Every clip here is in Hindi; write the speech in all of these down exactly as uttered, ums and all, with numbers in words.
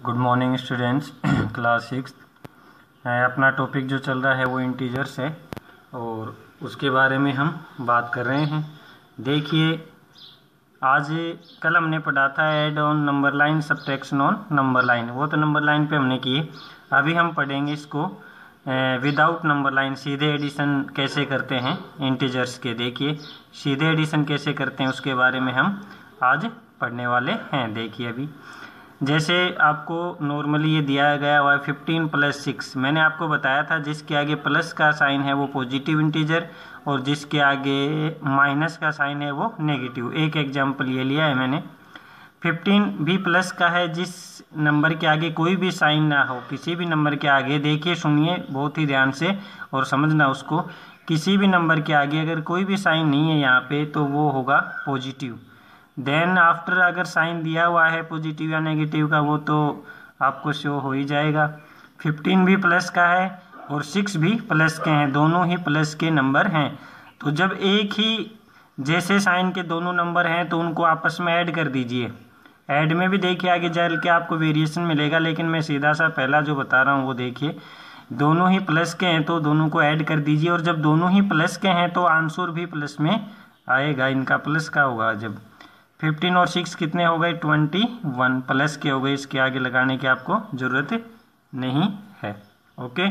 Good morning students. Class six अपना टॉपिक जो चल रहा है वो इंटीजर्स है और उसके बारे में हम बात कर रहे हैं। देखिए, आज कल हमने पढ़ा था add on number line, subtraction on number line, वो तो नंबर लाइन पे हमने किए। अभी हम पढ़ेंगे इसको विदाउट नंबर लाइन, सीधे एडिशन कैसे करते हैं इंटीजर्स के। देखिए सीधे एडिशन कैसे करते हैं उसके बारे में हम आज पढ़ने वाले हैं। देखिए अभी जैसे आपको नॉर्मली ये दिया गया हुआ है फिफ्टीन प्लस सिक्स। मैंने आपको बताया था जिसके आगे प्लस का साइन है वो पॉजिटिव इंटीजर और जिसके आगे माइनस का साइन है वो नेगेटिव। एक एग्जांपल ये लिया है मैंने। फिफ्टीन भी प्लस का है, जिस नंबर के आगे कोई भी साइन ना हो, किसी भी नंबर के आगे, देखिए सुनिए बहुत ही ध्यान से और समझना उसको, किसी भी नंबर के आगे अगर कोई भी साइन नहीं है यहाँ पे तो वो होगा पॉजिटिव। देन आफ्टर अगर साइन दिया हुआ है पॉजिटिव या नेगेटिव का वो तो आपको शो हो ही जाएगा। फिफ्टीन भी प्लस का है और सिक्स भी प्लस के हैं, दोनों ही प्लस के नंबर हैं। तो जब एक ही जैसे साइन के दोनों नंबर हैं तो उनको आपस में ऐड कर दीजिए। ऐड में भी देखिए आगे चल के आपको वेरिएशन मिलेगा, लेकिन मैं सीधा सा पहला जो बता रहा हूँ वो देखिए, दोनों ही प्लस के हैं तो दोनों को ऐड कर दीजिए। और जब दोनों ही प्लस के हैं तो आंसर भी प्लस में आएगा, इनका प्लस का होगा। जब फिफ्टीन और सिक्स कितने हो गए, ट्वेंटी वन प्लस के हो गए, इसके आगे लगाने की आपको जरूरत नहीं है। ओके,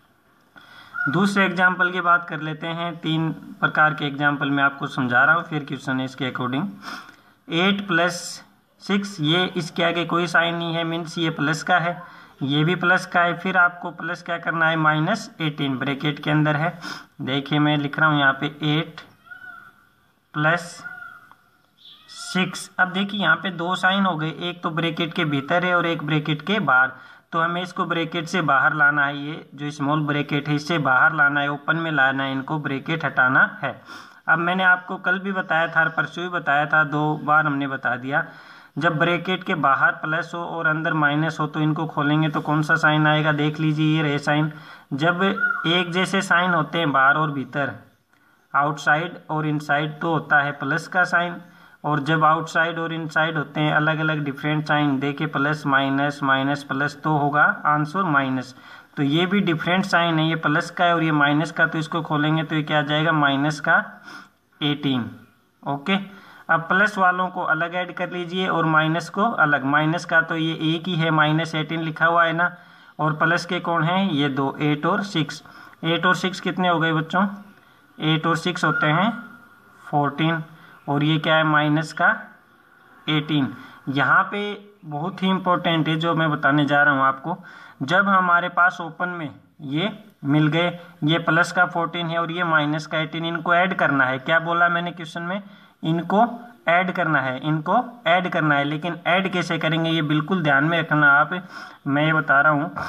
दूसरे एग्जाम्पल की बात कर लेते हैं। तीन प्रकार के एग्जाम्पल मैं आपको समझा रहा हूँ, फिर क्वेश्चन है इसके अकॉर्डिंग। एट प्लस सिक्स, ये इसके आगे कोई साइन नहीं है, मीन्स ये प्लस का है, ये भी प्लस का है। फिर आपको प्लस क्या करना है, माइनस एटीन ब्रैकेट के अंदर है। देखिए मैं लिख रहा हूँ यहाँ पे एट प्लस सिक्स। अब देखिए यहाँ पे दो साइन हो गए, एक तो ब्रैकेट के भीतर है और एक ब्रैकेट के बाहर। तो हमें इसको ब्रैकेट से बाहर लाना है, ये जो स्मॉल ब्रैकेट है इससे बाहर लाना है, ओपन में लाना है, इनको ब्रैकेट हटाना है। अब मैंने आपको कल भी बताया था और परसों भी बताया था, दो बार हमने बता दिया, जब ब्रैकेट के बाहर प्लस हो और अंदर माइनस हो तो इनको खोलेंगे तो कौन सा साइन आएगा, देख लीजिए ये रहे साइन। जब एक जैसे साइन होते हैं बाहर और भीतर, आउटसाइड और इनसाइड, तो होता है प्लस का साइन। और जब आउटसाइड और इनसाइड होते हैं अलग अलग डिफरेंट साइन, देखिए प्लस माइनस माइनस प्लस, तो होगा आंसर माइनस। तो ये भी डिफरेंट साइन है, ये प्लस का है और ये माइनस का, तो इसको खोलेंगे तो ये क्या आ जाएगा, माइनस का एटीन। ओके, अब प्लस वालों को अलग ऐड कर लीजिए और माइनस को अलग। माइनस का तो ये एक ही है, माइनस एटीन लिखा हुआ है ना, और प्लस के कौन है, ये दो, एट और सिक्स। एट और सिक्स कितने हो गए बच्चों, एट और सिक्स होते हैं फोर्टीन, और ये क्या है, माइनस का एटीन। यहाँ पे बहुत ही इंपॉर्टेंट है जो मैं बताने जा रहा हूँ आपको। जब हमारे पास ओपन में ये मिल गए, ये प्लस का फोर्टीन है और ये माइनस का एटीन, इनको ऐड करना है। क्या बोला मैंने क्वेश्चन में, इनको ऐड करना है, इनको ऐड करना है। लेकिन ऐड कैसे करेंगे ये बिल्कुल ध्यान में रखना आप, मैं ये बता रहा हूँ।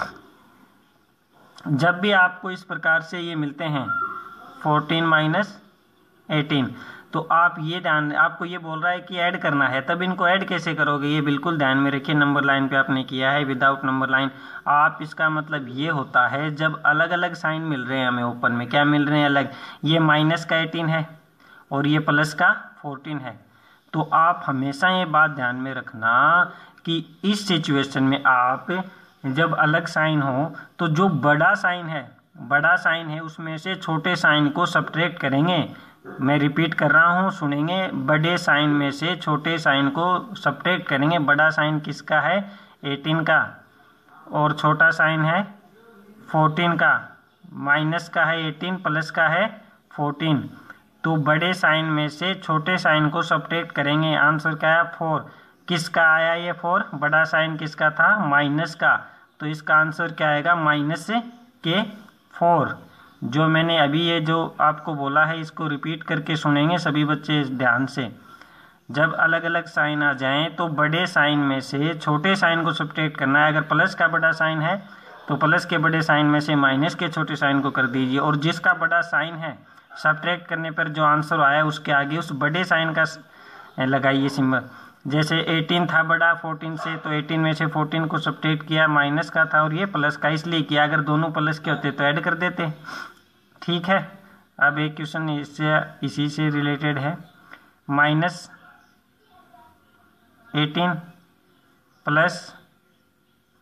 जब भी आपको इस प्रकार से ये मिलते हैं फोर्टीन माइनस एटीन, तो आप ये ध्यान, आपको ये बोल रहा है कि ऐड करना है, तब इनको ऐड कैसे करोगे ये बिल्कुल ध्यान में रखिए। नंबर लाइन पे आपने किया है विदाउट नंबर लाइन। आप, इसका मतलब ये होता है जब अलग अलग साइन मिल रहे हैं हमें ओपन में, क्या मिल रहे हैं अलग, ये माइनस का एटीन है और ये प्लस का फोर्टीन है, तो आप हमेशा ये बात ध्यान में रखना कि इस सिचुएशन में आप जब अलग साइन हो तो जो बड़ा साइन है, बड़ा साइन है उसमें से छोटे साइन को सब्ट्रैक्ट करेंगे। मैं रिपीट कर रहा हूँ, सुनेंगे, बड़े साइन में से छोटे साइन को सब्ट्रैक्ट करेंगे। बड़ा साइन किसका है, एटीन का, और छोटा साइन है फोर्टीन का। माइनस का है एटीन, प्लस का है फोर्टीन, तो बड़े साइन में से छोटे साइन को सब्ट्रैक्ट करेंगे। आंसर क्या आया, फोर। किसका आया ये फोर, बड़ा साइन किसका था, माइनस का, तो इसका आंसर क्या आएगा, माइनस के फोर। जो मैंने अभी ये जो आपको बोला है इसको रिपीट करके सुनेंगे सभी बच्चे ध्यान से। जब अलग अलग साइन आ जाएं तो बड़े साइन में से छोटे साइन को सब्ट्रैक्ट करना है। अगर प्लस का बड़ा साइन है तो प्लस के बड़े साइन में से माइनस के छोटे साइन को कर दीजिए, और जिसका बड़ा साइन है सब्ट्रैक्ट करने पर जो आंसर आया उसके आगे उस बड़े साइन का लगाइए सिंबल। जैसे एटीन था बड़ा फोर्टीन से, तो एटीन में से फोर्टीन को सब्ट्रैक्ट किया, माइनस का था और ये प्लस का इसलिए किया। अगर दोनों प्लस के होते तो ऐड कर देते। ठीक है, अब एक क्वेश्चन इससे इसी से रिलेटेड है। माइनस एटीन प्लस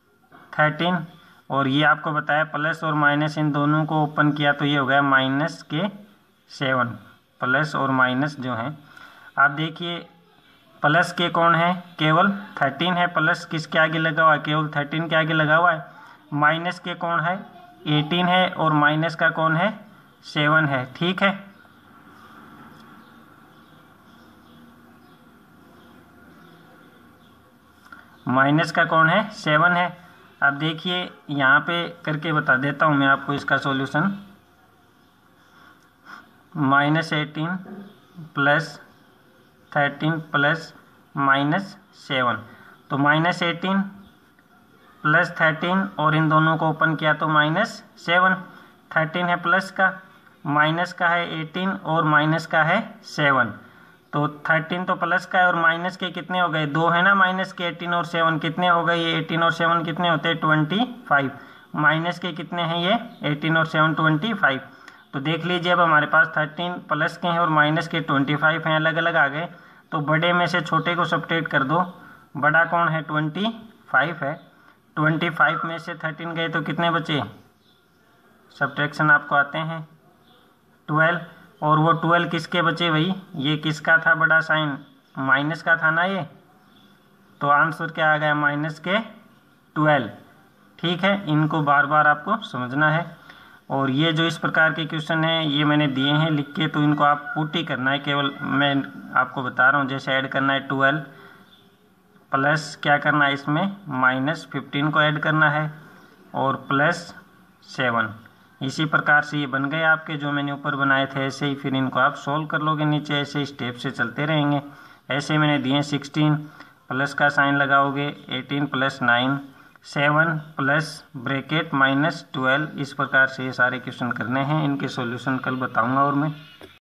थर्टीन, और ये आपको बताया प्लस और माइनस इन दोनों को ओपन किया तो ये हो गया माइनस के सेवन, प्लस और माइनस जो है। आप देखिए प्लस के कौन है, केवल थर्टीन है, प्लस किसके आगे लगा हुआ है, केवल थर्टीन के आगे लगा हुआ है। माइनस के कौन है, एटीन है, और माइनस का कौन है, सेवन है। ठीक है, माइनस का कौन है, सेवन है। अब देखिए यहाँ पे करके बता देता हूँ मैं आपको इसका solution. Minus eighteen plus thirteen plus minus seven, तो माइनस एटीन प्लस थर्टीन और इन दोनों को ओपन किया तो माइनस सेवन। थर्टीन है प्लस का, माइनस का है एटीन और माइनस का है सेवन। तो थर्टीन तो प्लस का है और माइनस के कितने हो गए, दो है ना, माइनस के एटीन और सेवन कितने हो गए, ये एटीन और सेवन कितने होते हैं, ट्वेंटी फाइव। माइनस के कितने हैं, ये एटीन और सेवन ट्वेंटी फाइव। तो देख लीजिए अब हमारे पास थर्टीन प्लस के हैं और माइनस के ट्वेंटी फाइव हैं, अलग अलग आ गए। तो बड़े में से छोटे को सब्ट्रैक्ट कर दो, बड़ा कौन है, ट्वेंटी फाइव है। ट्वेंटी फाइव में से थर्टीन गए तो कितने बचे, सब्ट्रैक्शन आपको आते हैं, ट्वेल्व। और वो ट्वेल्व किसके बचे भाई, ये किसका था बड़ा साइन, माइनस का था ना ये, तो आंसर क्या आ गया, माइनस के ट्वेल्व। ठीक है, इनको बार बार आपको समझना है। और ये जो इस प्रकार के क्वेश्चन हैं ये मैंने दिए हैं लिख के, तो इनको आप पुट ही करना है, केवल मैं आपको बता रहा हूँ। जैसे ऐड करना है ट्वेल्व प्लस क्या करना है, इसमें माइनस फिफ्टीन को ऐड करना है और प्लस सेवन। इसी प्रकार से ये बन गए आपके जो मैंने ऊपर बनाए थे, ऐसे ही फिर इनको आप सोल्व कर लोगे नीचे, ऐसे स्टेप से चलते रहेंगे। ऐसे मैंने दिए सिक्सटीन प्लस का साइन लगाओगे, eighteen plus nine, seven plus bracket minus twelve. इस प्रकार से ये सारे क्वेश्चन करने हैं, इनके सॉल्यूशन कल बताऊंगा और मैं